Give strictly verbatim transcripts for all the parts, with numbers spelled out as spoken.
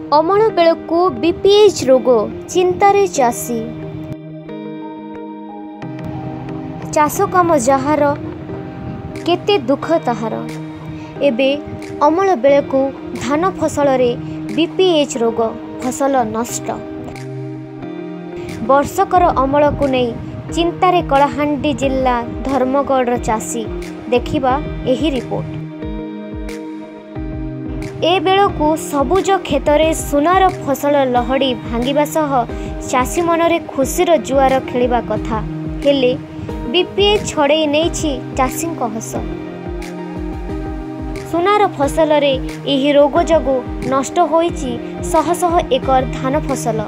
अमल बेलू बीपीएच रोग चिंतार चाषी चाष काम जार केते दुख ताहार एबे अमल बेलू धान फसल रे बीपीएच रोग फसल नष्ट वर्षकर अमल को नहीं चिंतारे कलाहांडी जिला धर्मगढ़ चाषी देखिबा एही रिपोर्ट। ए बेलू सबुज क्षेत्र सुनार फसल लहड़ी भांगिबा सह चाषी मनरे खुशीर जुआर खेलिबा कथा हेले बीपीएच छड़े नेछि चाषी हस। सुनार फसल रे एही रोग जगु नष्ट होईछि शह शह एकर धान फसल।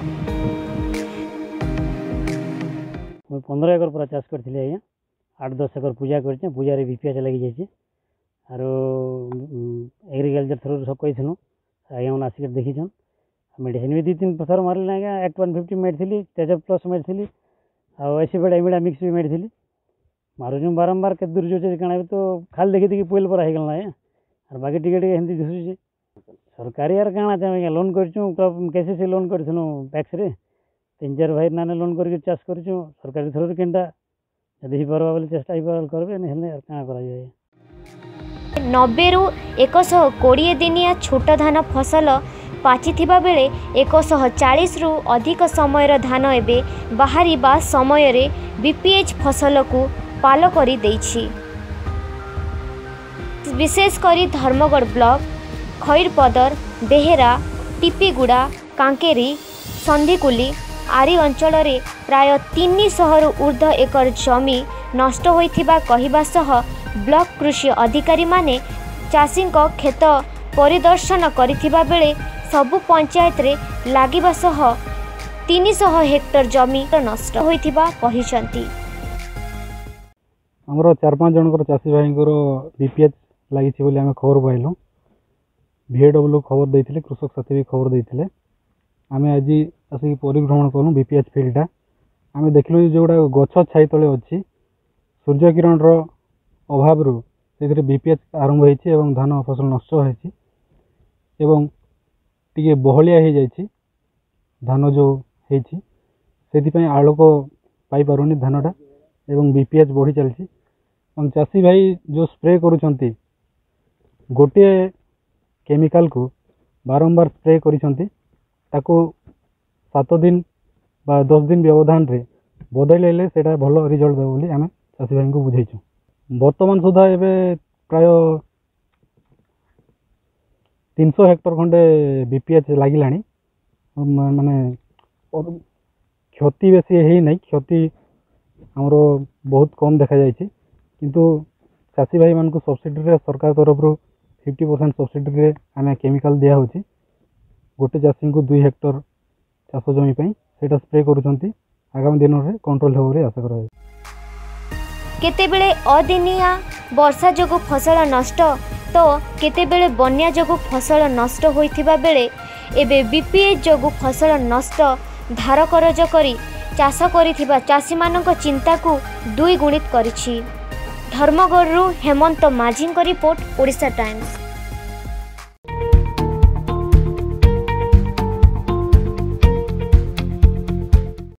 मैं पंद्रह एकर पूरा चाष करथिले आज्ञा आठ दस एकर पूजा करछे पूजा रे बीपीएच लगी जाइछे आरो एग्रीकल्चर थ्रू सब कहीथनु आज्ञा मैंने आसिक देखीछन मेडिसिन भी दी तीन थर मारे आज्ञा एक्ट वन फिफ्टी मेडिथी तेज प्लस मेडिथी आसीपेड एमिडा मिक्स भी मेडिथी मारुछु बारंबार के दूर जो कण तो खाली देखी देखी पुल पर होगला आज्ञा और बाकी टिके टिके हिंदी दिशुचे सरकारी यार काଣା आज्ञा लोन करछुँ केसीसी लोन करथिनु टैक्स रे तीन चार भाई नाने लोन करके चाष करछुँ सरकारी थ्रू केनटा यदि पारबा बोले चेष्टा ही करबे नहेले यार काଣା करा जाय। नब्बे रु एक सौ कोड़े दिनिया छोट धान फसल पाचिथिबा बेले एक सौ चालीस रु अधिक समय धान एबे बाहरी बा समय रे बीपीएच फसल को पाल करी देछि। विशेष करी धर्मगढ़ ब्लॉक खैरपदर बेहेरा टिपीगुड़ा कांकेरी संधिकुली आरी अंचल रे प्राय तीन सौ रु ऊर्ध्व एकर जमी नष्ट होइथिबा कहिबा सह ब्लॉक कृषि अधिकारी माने चाषी खेत परिदर्शन करिथिबा बेले सबु पंचायत रे लागिबा सह तीन सौ हेक्टर जमी नष्ट होइथिबा कहिसंती। हमरो चार पांच जनकर चाषी भाई बीपीएच लगी बोली आम खबर पाइलु भिएडब्ल्यू खबर देते कृषक साथी भी खबर देते आम आज आसिक परिभ्रमण कलु बीपीएच फील्डटा आम देखलु जोड़ा गछ छाई तले अच्छी सूर्य किरण अभाव से बीपीएच आरंभ होती धान फसल नष्ट होती टी बहलिया हो जाए धान जो होती आलोक पाई पारुनी धानटा एवं बीपीएच बढ़ी चलती चाषी भाई जो स्प्रे करुँच गोटे केमिकाल को बारंबार स्प्रे करिसंती ताको सात दिन बा दस दिन व्यवधान रे बदलैले सेटा भल रिजल्ट देव बोली आम चाषी भाई को बुझेछु। वर्तमान सुधा एबे प्राय तीन सौ हेक्टर खंडे बीपीएच लागिलानी माने क्षति बेसी है नहीं क्षति हमरो बहुत कम देखा जाइछि किंतु चाषी भाई मान को सब्सिडी रे सरकार तरफ रो फिफ्टी परसेंट सब्सिडी रे आमे केमिकल दिया होछि गोटे चाषी को दुई हेक्टर चाष जमी पई सेटा स्प्रे करूछंती आगामी दिन रे कंट्रोल हो रे आशा करा। केतेबेले अदिनिया वर्षा जोगु फसल नष्ट तो केतेबेले बन्या जोगु फसल नष्ट होइथिबा बेले एबे बीपीएच जोगु फसल नष्ट धार करज करी चाष करिथिबा चाषी मानक चिंता को दुई गुणित करिछि। धर्मगढ़ हेमंत माझी रिपोर्ट ओडिशा टाइम्स।